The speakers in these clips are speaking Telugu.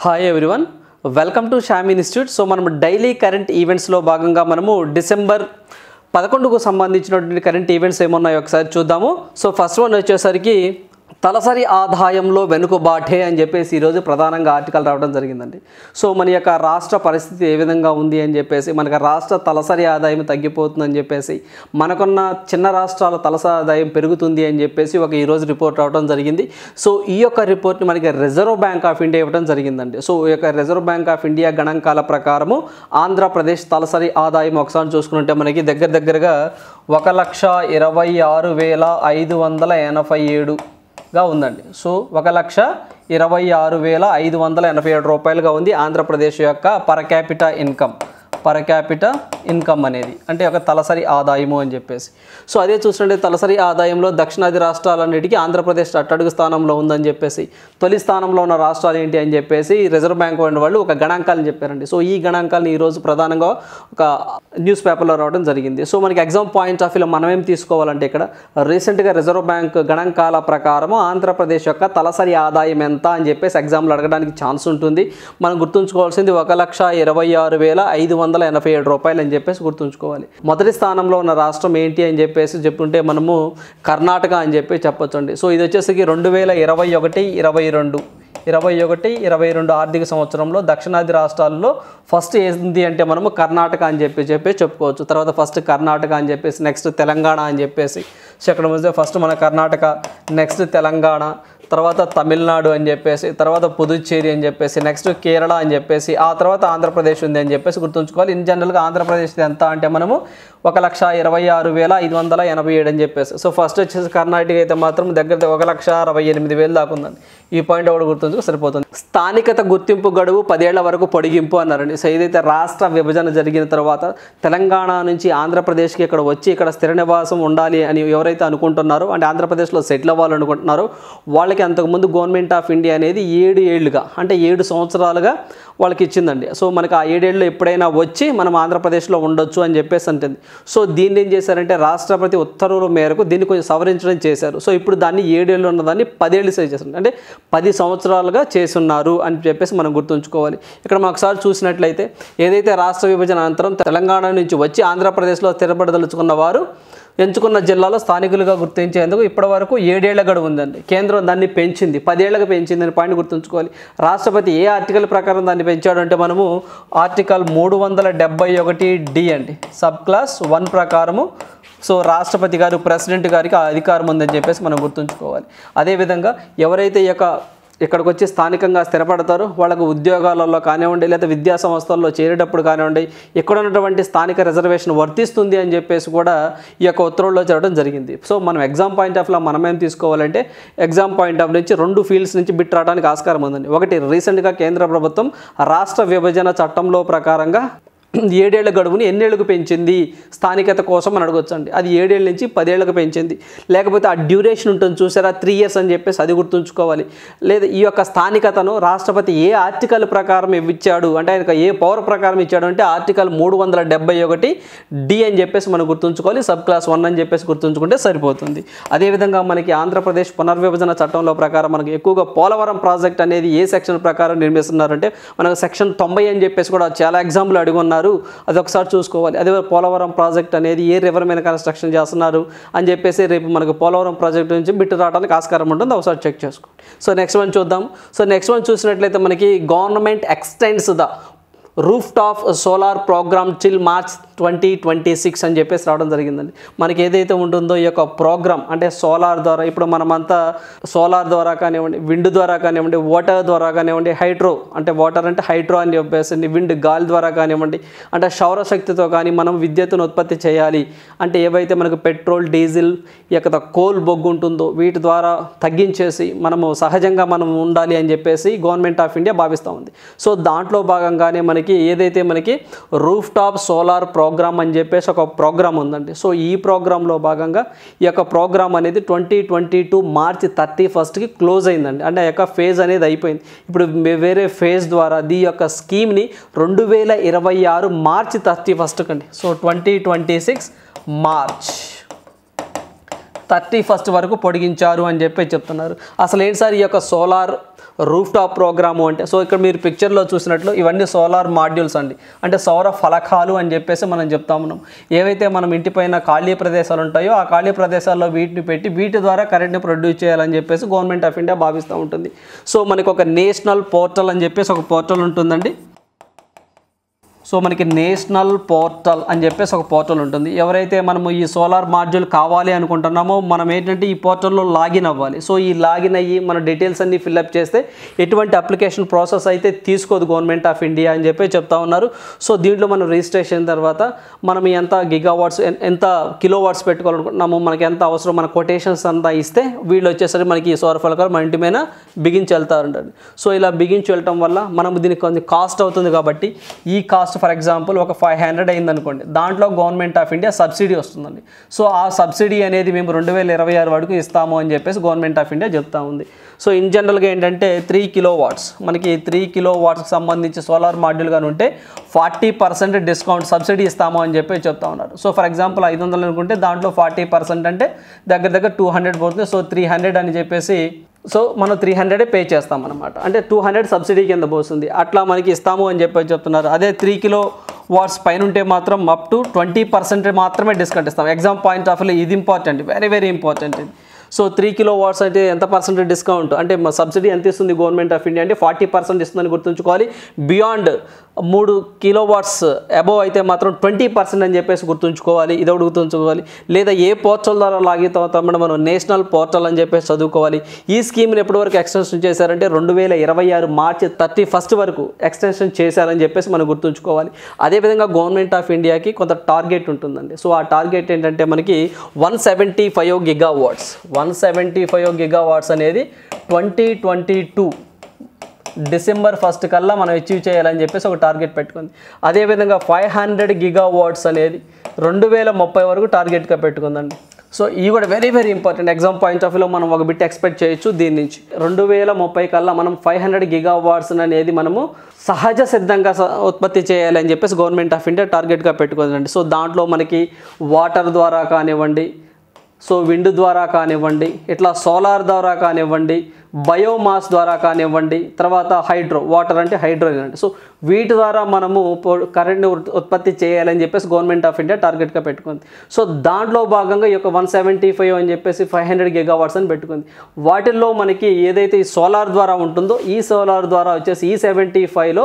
Hi everyone, welcome to Shyam institute. So మనం డైలీ కరెంట్ ఈవెంట్స్లో భాగంగా మనము డిసెంబర్ 11కు సంబంధించినటువంటి కరెంట్ ఈవెంట్స్ ఏమున్నాయో ఒకసారి చూద్దాము. సో ఫస్ట్ వన్ వచ్చేసరికి తలసరి ఆదాయంలో వెనుకబాటే అని చెప్పేసి ఈరోజు ప్రధానంగా ఆర్టికల్ రావడం జరిగిందండి. సో మన యొక్క రాష్ట్ర పరిస్థితి ఏ విధంగా ఉంది అని చెప్పేసి, మనకు రాష్ట్ర తలసరి ఆదాయం తగ్గిపోతుందని చెప్పేసి, మనకున్న చిన్న రాష్ట్రాల తలసరి ఆదాయం పెరుగుతుంది అని చెప్పేసి ఈరోజు రిపోర్ట్ రావడం జరిగింది. సో ఈ యొక్క రిపోర్ట్ని మనకి రిజర్వ్ బ్యాంక్ ఆఫ్ ఇండియా ఇవ్వడం జరిగిందండి. సో ఈ యొక్క రిజర్వ్ బ్యాంక్ ఆఫ్ ఇండియా గణాంకాల ప్రకారము ఆంధ్రప్రదేశ్ తలసరి ఆదాయం ఒకసారి చూసుకుంటే మనకి దగ్గరగా 1,26,587 ఉందండి. సో 1,26,587 రూపాయలుగా ఉంది ఆంధ్రప్రదేశ్ యొక్క పర్ క్యాపిటా ఇన్కమ్ అనేది, అంటే ఒక తలసరి ఆదాయము అని చెప్పేసి. సో అదే చూస్తుంటే తలసరి ఆదాయంలో దక్షిణాది రాష్ట్రాలన్నిటికీ ఆంధ్రప్రదేశ్ అట్టడుగు స్థానంలో ఉందని చెప్పేసి, తొలి స్థానంలో ఉన్న రాష్ట్రాలు ఏంటి అని చెప్పేసి రిజర్వ్ బ్యాంక్ వాళ్ళు ఒక గణాంకాలను చెప్పారండి. సో ఈ గణాంకాలను ఈరోజు ప్రధానంగా ఒక న్యూస్ పేపర్లో రావడం జరిగింది. సో మనకి ఎగ్జామ్ పాయింట్ ఆఫ్ వ్యూలో మనం ఏం తీసుకోవాలంటే, ఇక్కడ రీసెంట్గా రిజర్వ్ బ్యాంక్ గణాంకాల ప్రకారము ఆంధ్రప్రదేశ్ యొక్క తలసరి ఆదాయం ఎంత అని చెప్పేసి ఎగ్జామ్లో అడగడానికి ఛాన్స్ ఉంటుంది. మనం గుర్తుంచుకోవాల్సింది 1,26,587 రూపాయలు అని చెప్పేసి గుర్తుంచుకోవాలి. మొదటి స్థానంలో ఉన్న రాష్ట్రం ఏంటి అని చెప్పేసి చెప్పుకుంటే మనము కర్ణాటక అని చెప్పి చెప్పొచ్చండి. సో ఇది వచ్చేసరికి 2021-22 ఆర్థిక సంవత్సరంలో దక్షిణాది రాష్ట్రాల్లో ఫస్ట్ ఏంది అంటే మనము కర్ణాటక అని చెప్పి చెప్పుకోవచ్చు. తర్వాత ఫస్ట్ కర్ణాటక అని చెప్పేసి, నెక్స్ట్ తెలంగాణ అని చెప్పేసి. సో ఇక్కడ ఫస్ట్ మన కర్ణాటక, నెక్స్ట్ తెలంగాణ, తర్వాత తమిళనాడు అని చెప్పేసి, తర్వాత పుదుచ్చేరి అని చెప్పేసి, నెక్స్ట్ కేరళ అని చెప్పేసి, ఆ తర్వాత ఆంధ్రప్రదేశ్ ఉంది అని చెప్పేసి గుర్తుంచుకోవాలి. ఇన్ జనరల్గా ఆంధ్రప్రదేశ్ ఎంత అంటే మనము 1,26,587 అని చెప్పేసి. సో ఫస్ట్ వచ్చేసి కర్ణాటక అయితే మాత్రం దగ్గర 1,68,000 దాకా ఉందండి. ఈ పాయింట్ ఒకటి గుర్తుంచుకో సరిపోతుంది. స్థానికత గుర్తింపు గడువు 10 ఏళ్ల వరకు పొడిగింపు అన్నారండి. సో ఏదైతే రాష్ట్ర విభజన జరిగిన తర్వాత తెలంగాణ నుంచి ఆంధ్రప్రదేశ్కి ఇక్కడ వచ్చి ఇక్కడ స్థిర నివాసం ఉండాలి అని ఎవరైతే అనుకుంటున్నారో, అంటే ఆంధ్రప్రదేశ్లో సెటిల్ అవ్వాలనుకుంటున్నారో, వాళ్ళకి అంతకుముందు గవర్నమెంట్ ఆఫ్ ఇండియా అనేది 7 ఏళ్ళుగా, అంటే 7 సంవత్సరాలుగా వాళ్ళకి ఇచ్చిందండి. సో మనకి ఆ 7 ఏళ్ళు ఎప్పుడైనా వచ్చి మనం ఆంధ్రప్రదేశ్లో ఉండొచ్చు అని చెప్పేసి అంటుంది. సో దీన్ని ఏం చేశారంటే రాష్ట్రపతి ఉత్తర్వుల మేరకు దీన్ని కొంచెం సవరించడం చేశారు. సో ఇప్పుడు దాన్ని 7 ఏళ్ళు ఉన్నదాన్ని 10 ఏళ్ళు సేవ్ చేశారు, అంటే 10 సంవత్సరాలుగా చేస్తున్నారు అని చెప్పేసి మనం గుర్తుంచుకోవాలి. ఇక్కడ మనం ఒకసారి చూసినట్లయితే ఏదైతే రాష్ట్ర విభజన అనంతరం తెలంగాణ నుంచి వచ్చి ఆంధ్రప్రదేశ్లో స్థిరపడదలుచుకున్న వారు ఎంచుకున్న జిల్లాలో స్థానికులుగా గుర్తించేందుకు ఇప్పటి వరకు 7 ఏళ్ల గడువు ఉందండి. కేంద్రం దాన్ని పెంచింది, 10 ఏళ్ళకి పెంచింది అని పాయింట్ గుర్తుంచుకోవాలి. రాష్ట్రపతి ఏ ఆర్టికల్ ప్రకారం దాన్ని పెంచాడు అంటే మనము ఆర్టికల్ 371D అండి, సబ్ క్లాస్ 1 ప్రకారము. సో రాష్ట్రపతి గారు, ప్రెసిడెంట్ గారికి ఆ అధికారం ఉందని చెప్పేసి మనం గుర్తుంచుకోవాలి. అదేవిధంగా ఎవరైతే ఇక్కడికి వచ్చి స్థానికంగా స్థిరపడతారో వాళ్ళకు ఉద్యోగాలలో కానివ్వండి, లేదా విద్యా సంస్థల్లో చేరేటప్పుడు కానివ్వండి, ఇక్కడ ఉన్నటువంటి స్థానిక రిజర్వేషన్ వర్తిస్తుంది అని చెప్పేసి కూడా ఈ యొక్క ఉత్తర్వుల్లో చేరడం జరిగింది. సో మనం ఎగ్జామ్ పాయింట్ ఆఫ్లో మనం ఏం తీసుకోవాలంటే, ఎగ్జామ్ పాయింట్ ఆఫ్ నుంచి 2 ఫీల్డ్స్ నుంచి బిట్ రావడానికి ఆస్కారం ఉందండి. ఒకటి, రీసెంట్గా కేంద్ర ప్రభుత్వం రాష్ట్ర విభజన చట్టంలో ప్రకారంగా 7 ఏళ్ల గడువుని ఎన్నేళ్లకు పెంచింది స్థానికత కోసం అని అడగొచ్చండి. అది 7 ఏళ్ళ నుంచి 10 ఏళ్ళకు పెంచింది. లేకపోతే ఆ డ్యూరేషన్ ఉంటుంది చూసారా, 3 years అని చెప్పేసి అది గుర్తుంచుకోవాలి. లేదా ఈ యొక్క స్థానికతను రాష్ట్రపతి ఏ ఆర్టికల్ ప్రకారం ఇచ్చాడు అంటే, ఆయనకు ఏ పవర్ ప్రకారం ఇచ్చాడు అంటే ఆర్టికల్ 371D అని చెప్పేసి మనం గుర్తుంచుకోవాలి. సబ్ క్లాస్ 1 అని చెప్పేసి గుర్తుంచుకుంటే సరిపోతుంది. అదేవిధంగా మనకి ఆంధ్రప్రదేశ్ పునర్విభజన చట్టంలో ప్రకారం మనకి ఎక్కువగా పోలవరం ప్రాజెక్ట్ అనేది ఏ సెక్షన్ ప్రకారం నిర్మిస్తున్నారంటే మనకు సెక్షన్ 90 అని చెప్పేసి కూడా చాలా ఎగ్జాంపుల్ అడిగి ఉన్నారు. అది ఒకసారి చూసుకోవాలి. అదే పోలవరం ప్రాజెక్ట్ అనేది ఏ రివర్ మీద కన్స్ట్రక్షన్ చేస్తున్నారు అని చెప్పేసి రేపు మనకు పోలవరం ప్రాజెక్ట్ నుంచి బిట్టు రావడానికి ఆస్కారం ఉంటుంది, ఒకసారి చెక్ చేసుకోండి. సో నెక్స్ట్ వన్ చూద్దాం. సో నెక్స్ట్ వన్ చూసినట్లయితే మనకి government extends the roof top solar programme till March 2026 అని చెప్పేసి రావడం జరిగిందండి. మనకి ఏదైతే ఉంటుందో ఈ యొక్క ప్రోగ్రామ్ అంటే సోలార్ ద్వారా, ఇప్పుడు మనమంతా సోలార్ ద్వారా కానివ్వండి, విండ్ ద్వారా కానివ్వండి, వాటర్ ద్వారా కానివ్వండి, హైడ్రో అంటే వాటర్ అంటే హైడ్రో అని చెప్పేసి, విండ్ గాలి ద్వారా కానివ్వండి, అంటే సౌరశక్తితో కానీ మనం విద్యుత్తును ఉత్పత్తి చేయాలి అంటే ఏవైతే మనకు పెట్రోల్, డీజిల్, ఈ యొక్క కోల్ బొగ్గు ఉంటుందో వీటి ద్వారా తగ్గించేసి మనము సహజంగా మనం ఉండాలి అని చెప్పేసి గవర్నమెంట్ ఆఫ్ ఇండియా భావిస్తూ ఉంది. సో దాంట్లో భాగంగానే మనకి ఏదైతే మనకి రూఫ్ టాప్ సోలార్ ప్రోగ్రామ్ అని చెప్పేసి ఒక ప్రోగ్రామ్ ఉందండి. సో ఈ ప్రోగ్రాంలో భాగంగా ఈ యొక్క ప్రోగ్రామ్ అనేది 2022 March 31కి క్లోజ్ అయిందండి. అంటే ఆ యొక్క ఫేజ్ అనేది అయిపోయింది. ఇప్పుడు వేరే ఫేజ్ ద్వారా ఈ యొక్క స్కీమ్ని 2026 March 31 కండి. సో 2026 March 31 వరకు పొడిగించారు అని చెప్పి చెప్తున్నారు. అసలు ఏంటి సార్ ఈ యొక్క సోలార్ రూఫ్ టాప్ ప్రోగ్రాము అంటే? సో ఇక్కడ మీరు పిక్చర్లో చూసినట్లు ఇవన్నీ సోలార్ మాడ్యూల్స్ అండి, అంటే సౌర ఫలకాలు అని చెప్పేసి మనం చెప్తా ఉన్నాం. ఏవైతే మనం ఇంటిపైన ఖాళీ ప్రదేశాలు ఉంటాయో ఆ ఖాళీ ప్రదేశాల్లో వీటిని పెట్టి వీటి ద్వారా కరెంట్ని ప్రొడ్యూస్ చేయాలని చెప్పేసి గవర్నమెంట్ ఆఫ్ ఇండియా భావిస్తూ ఉంటుంది. సో మనకి ఒక నేషనల్ పోర్టల్ అని చెప్పేసి ఒక పోర్టల్ ఉంటుందండి. సో మనకి నేషనల్ పోర్టల్ అని చెప్పేసి ఒక పోర్టల్ ఉంటుంది. ఎవరైతే మనము ఈ సోలార్ మాడ్యూల్ కావాలి అనుకుంటున్నామో మనం ఏంటంటే ఈ పోర్టల్లో లాగిన్ అవ్వాలి. సో ఈ లాగిన్ అయ్యి మన డీటెయిల్స్ అన్ని ఫిల్అప్ చేస్తే ఎటువంటి అప్లికేషన్ ప్రాసెస్ అయితే తీసుకోదు గవర్నమెంట్ ఆఫ్ ఇండియా అని చెప్పి చెప్తా ఉన్నారు. సో దీంట్లో మనం రిజిస్ట్రేషన్ తర్వాత మనం ఎంత గిగావాట్స్ ఎంత కిలోవాట్స్ పెట్టుకోవాలనుకుంటున్నాము, మనకి ఎంత అవసరం, మన కొటేషన్స్ అంతా ఇస్తే వీళ్ళు వచ్చేసరికి మనకి ఈ సౌర ఫలకాలు మన ఇంటి మీద బిగించి వెళ్తారండి. సో ఇలా బిగించి వెళ్ళటం వల్ల మనం దీనికి కొంచెం కాస్ట్ అవుతుంది కాబట్టి ఈ కాస్ట్ ఫర్ ఎగ్జాంపుల్ ఒక 500 అయింది అనుకోండి, దాంట్లో గవర్నమెంట్ ఆఫ్ ఇండియా సబ్సిడీ వస్తుందండి. సో ఆ సబ్సిడీ అనేది మేము 2026 వరకు ఇస్తాము అని చెప్పేసి గవర్నమెంట్ ఆఫ్ ఇండియా చెప్తా ఉంది. సో ఇన్ జనరల్గా ఏంటంటే 3 కిలోవాట్స్ మనకి 3 కిలోవాట్స్కి సంబంధించి సోలార్ మాడ్యూల్ కానీ ఉంటే 40% డిస్కౌంట్ సబ్సిడీ ఇస్తాము అని చెప్పి చెప్తా ఉన్నారు. సో ఫర్ ఎగ్జాంపుల్ 500 అనుకుంటే దాంట్లో 40% అంటే దగ్గర 200 పోతుంది. సో 300 అని చెప్పేసి సో మనం 300 పే చేస్తాం అనమాట, అంటే 200 సబ్సిడీ కింద పోతుంది. అట్లా మనకి ఇస్తాము అని చెప్పి చెప్తున్నారు. అదే 3 కిలో వాట్స్ పైన ఉంటే మాత్రం అప్ టు 20% మాత్రమే డిస్కౌంట్ ఇస్తాం. ఎగ్జామ్ పాయింట్ ఆఫ్ వ్యూ ఇది ఇంపార్టెంట్, వెరీ ఇంపార్టెంట్ ఇది. సో 3 కిలో వాట్స్ అయితే ఎంత పర్సెంటేజ్ డిస్కౌంట్ అంటే మా సబ్సిడీ ఎంత ఇస్తుంది గవర్నమెంట్ ఆఫ్ ఇండియా అంటే 40% ఇస్తుందని గుర్తుంచుకోవాలి. బియాండ్ 3 కిలో వాట్స్ అబోవ్ అయితే మాత్రం 20% అని చెప్పేసి గుర్తుంచుకోవాలి. ఇది ఒకటి గుర్తుంచుకోవాలి. లేదా ఏ పోర్టల్ ద్వారా లాగితే మనం నేషనల్ పోర్టల్ అని చెప్పేసి చదువుకోవాలి. ఈ స్కీమ్ని ఎప్పటి వరకు ఎక్స్టెన్షన్ చేశారంటే 2026 మార్చి 31 వరకు ఎక్స్టెన్షన్ చేశారని చెప్పేసి మనం గుర్తుంచుకోవాలి. అదేవిధంగా గవర్నమెంట్ ఆఫ్ ఇండియాకి కొంత టార్గెట్ ఉంటుందండి. సో ఆ టార్గెట్ ఏంటంటే మనకి 175 గిగావాట్స్ 175 గిగావాట్స్ అనేది 2022 డిసెంబర్ 1 కల్లా మనం అచీవ్ చేయాలని చెప్పేసి ఒక టార్గెట్ పెట్టుకుంది. అదేవిధంగా 500 గిగావాట్స్ అనేది 2030 వరకు టార్గెట్గా పెట్టుకుందండి. సో ఇవి కూడా very important. Exam point of వ్యూలో మనం ఒక బిట్ ఎక్స్పెక్ట్ చేయొచ్చు దీని నుంచి. 2030 కల్లా మనం 500 గిగావాట్స్ అనేది మనము సహజ సిద్ధంగా ఉత్పత్తి చేయాలని చెప్పేసి గవర్నమెంట్ ఆఫ్ ఇండియా టార్గెట్గా పెట్టుకుందండి. సో దాంట్లో మనకి వాటర్ ద్వారా కానివ్వండి, సో విండ్ ద్వారా కానివ్వండి, ఇట్లా సోలార్ ద్వారా కానివ్వండి, బయోమాస్ ద్వారా కానివ్వండి, తర్వాత హైడ్రో వాటర్ అంటే హైడ్రోజన్ అంటే సో వీటి ద్వారా మనము కరెంట్ని ఉత్పత్తి చేయాలని చెప్పేసి గవర్నమెంట్ ఆఫ్ ఇండియా టార్గెట్గా పెట్టుకుంది. సో దాంట్లో భాగంగా ఈ యొక్క 175 అని చెప్పేసి 500 గిగావాట్స్ అని పెట్టుకుంది. వాటిల్లో మనకి ఏదైతే ఈ సోలార్ ద్వారా ఉంటుందో ఈ సోలార్ ద్వారా వచ్చేసి ఈ 75లో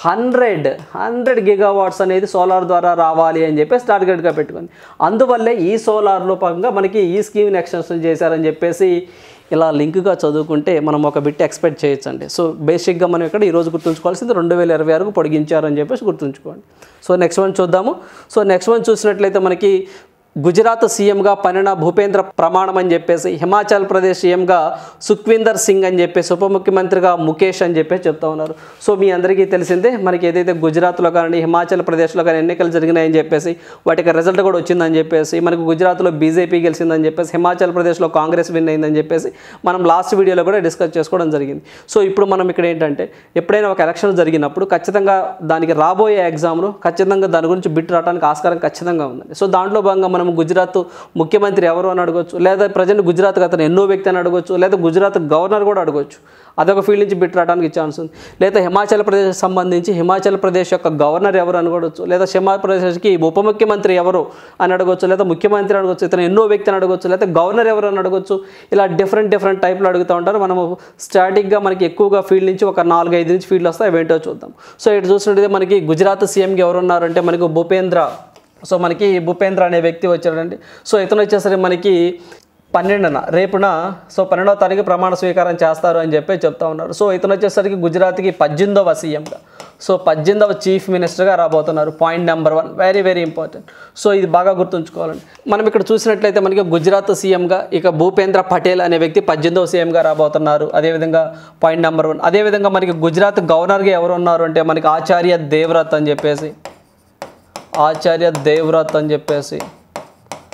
100 గిగావాట్స్ అనేది సోలార్ ద్వారా రావాలి అని చెప్పేసి టార్గెట్గా పెట్టుకుంది. అందువల్లే ఈ సోలార్లో భాగంగా మనకి ఈ స్కీమ్ని ఎక్స్టెన్షన్ చేశారని చెప్పేసి ఇలా లింక్గా చదువుకుంటే మనం ఒక బిట్ ఎక్స్పెక్ట్ చేయొచ్చండి. సో బేసిక్గా మనం ఇక్కడ ఈరోజు గుర్తుంచుకోవాల్సింది 2026 పొడిగించారని చెప్పేసి గుర్తుంచుకోండి. సో నెక్స్ట్ వన్ చూద్దాము. సో నెక్స్ట్ వన్ చూసినట్లయితే మనకి గుజరాత్ సీఎంగా పనిన భూపేంద్ర ప్రమాణం అని చెప్పేసి, హిమాచల్ ప్రదేశ్ సీఎంగా సుఖ్వీందర్ సింగ్ అని చెప్పేసి, ఉప ముఖ్యమంత్రిగా ముఖేష్ అని చెప్పేసి చెప్తా ఉన్నారు. సో మీ అందరికీ తెలిసిందే మనకి ఏదైతే గుజరాత్లో కానీ హిమాచల్ ప్రదేశ్లో కానీ ఎన్నికలు జరిగినాయని చెప్పేసి వాటికి రిజల్ట్ కూడా వచ్చిందని చెప్పేసి, మనకు గుజరాత్లో బీజేపీ గెలిచిందని చెప్పేసి, హిమాచల్ ప్రదేశ్లో కాంగ్రెస్ విన్ అయిందని చెప్పేసి మనం లాస్ట్ వీడియోలో కూడా డిస్కస్ చేసుకోవడం జరిగింది. సో ఇప్పుడు మనం ఇక్కడ ఏంటంటే ఎప్పుడైనా ఒక ఎలక్షన్ జరిగినప్పుడు ఖచ్చితంగా దానికి రాబోయే ఎగ్జామ్లో ఖచ్చితంగా దాని గురించి బిట్ రావడానికి ఆస్కారం ఖచ్చితంగా ఉందండి. సో దాంట్లో భాగంగా మనం గుజరాత్ ముఖ్యమంత్రి ఎవరు అని అడగొచ్చు, లేదా ప్రజెంట్ గుజరాత్ అతను ఎన్నో వ్యక్తి అని అడగొచ్చు, లేదా గుజరాత్ గవర్నర్ కూడా అడగొచ్చు. అదొక ఫీల్డ్ నుంచి బిట్ రావడానికి ఛాన్స్ ఉంది. లేదా హిమాచల్ ప్రదేశ్ సంబంధించి హిమాచల్ ప్రదేశ్ యొక్క గవర్నర్ ఎవరు అనుకోవచ్చు, లేదా హిమాచల్ ప్రదేశ్కి ఉప ముఖ్యమంత్రి ఎవరు అని అడగొచ్చు, లేదా ముఖ్యమంత్రి అడగొచ్చు, ఇతను ఎన్నో వ్యక్తి అని అడగొచ్చు, లేదా గవర్నర్ ఎవరు అని అడగొచ్చు. ఇలా డిఫరెంట్ టైప్లో అడుగుతూ ఉంటారు. మనము స్టార్టింగ్గా మనకి ఎక్కువగా ఫీల్డ్ నుంచి ఒక 4-5 నుంచి ఫీల్డ్ వస్తాయి, అవేంటో చూద్దాం. సో ఇటు చూసినట్టయితే మనకి గుజరాత్ సీఎంకి ఎవరు ఉన్నారంటే మనకి భూపేంద్ర. సో మనకి భూపేంద్ర అనే వ్యక్తి వచ్చాడండి. సో ఇతను వచ్చేసరికి మనకి 12న రేపున సో 12వ తారీఖు ప్రమాణ స్వీకారం చేస్తారు అని చెప్పి చెప్తా ఉన్నారు. సో ఇతను వచ్చేసరికి గుజరాత్కి 18వ సీఎంగా, సో 18వ చీఫ్ మినిస్టర్గా రాబోతున్నారు. Point number 1 very important. So ఇది బాగా గుర్తుంచుకోవాలండి. మనం ఇక్కడ చూసినట్లయితే మనకి గుజరాత్ సీఎంగా ఇక భూపేంద్ర పటేల్ అనే వ్యక్తి 18వ సీఎంగా రాబోతున్నారు. అదేవిధంగా పాయింట్ నెంబర్ 1. అదేవిధంగా మనకి గుజరాత్ గవర్నర్గా ఎవరు ఉన్నారు అంటే మనకి ఆచార్య దేవ్వ్రత్ అని చెప్పేసి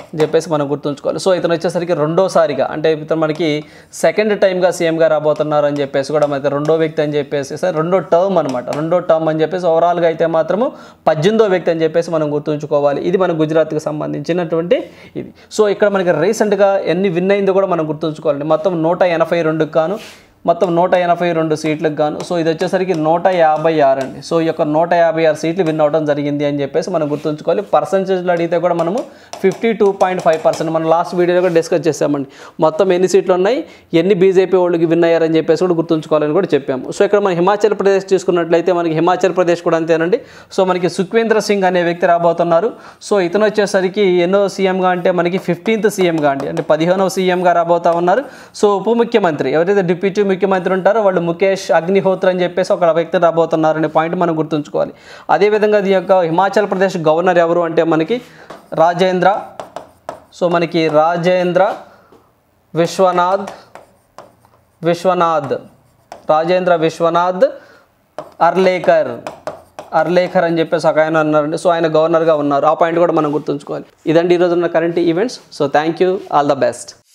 అని చెప్పేసి మనం గుర్తుంచుకోవాలి. సో ఇతను వచ్చేసరికి రెండోసారిగా అంటే ఇతను మనకి సెకండ్ టైంగా సీఎంగా రాబోతున్నారు అని చెప్పేసి కూడా మనకి రెండో వ్యక్తి అని చెప్పేసి సార్ రెండో టర్మ్ అనమాట. రెండో టర్మ్ అని చెప్పేసి ఓవరాల్గా అయితే మాత్రము 18వ వ్యక్తి అని చెప్పేసి మనం గుర్తుంచుకోవాలి. ఇది మన గుజరాత్కి సంబంధించినటువంటి ఇది. సో ఇక్కడ మనకి రీసెంట్గా ఎన్ని విన్ అయిందో కూడా మనం గుర్తుంచుకోవాలండి. మొత్తం 182కు గాను మొత్తం 182 సీట్లకు గాను. సో ఇది వచ్చేసరికి 156 అండి. సో ఈ యొక్క 156 సీట్లు విన్ అవడం జరిగింది అని చెప్పేసి మనం గుర్తుంచుకోవాలి. పర్సంటేజ్లో అడిగితే కూడా మనము 52.5% మనం లాస్ట్ వీడియోలో కూడా డిస్కస్ చేసామండి. మొత్తం ఎన్ని సీట్లు ఉన్నాయి, ఎన్ని బీజేపీ వాళ్ళకి విన్ అయ్యారని చెప్పేసి కూడా గుర్తుంచుకోవాలని కూడా చెప్పాము. సో ఇక్కడ మనం హిమాచల్ ప్రదేశ్ తీసుకున్నట్లయితే మనకి హిమాచల్ ప్రదేశ్ కూడా అంతేనండి. సో మనకి సుఖ్వేంద్ర సింగ్ అనే వ్యక్తి రాబోతున్నారు. సో ఇతను వచ్చేసరికి ఎన్నో సీఎంగా అంటే మనకి 15th సీఎంగా అండి, అంటే 15వ సీఎంగా రాబోతా ఉన్నారు. సో ఉప ముఖ్యమంత్రి ఎవరైతే డిప్యూటీ ముఖ్యమంత్రి ఉంటారో వాళ్ళు ముఖేష్ అగ్నిహోత్రి అని చెప్పేసి ఒక వ్యక్తి రాబోతున్నారనే పాయింట్ మనం గుర్తుంచుకోవాలి. అదేవిధంగా ఈ యొక్క హిమాచల్ ప్రదేశ్ గవర్నర్ ఎవరు అంటే మనకి రాజేంద్ర. సో మనకి రాజేంద్ర విశ్వనాథ్ అర్లేకర్ అని చెప్పేసి ఒక ఆయన అన్నారండి. సో ఆయన గవర్నర్గా ఉన్నారు. ఆ పాయింట్ కూడా మనం గుర్తుంచుకోవాలి. ఇదండి ఈరోజు ఉన్న current events. So thank you, all the best.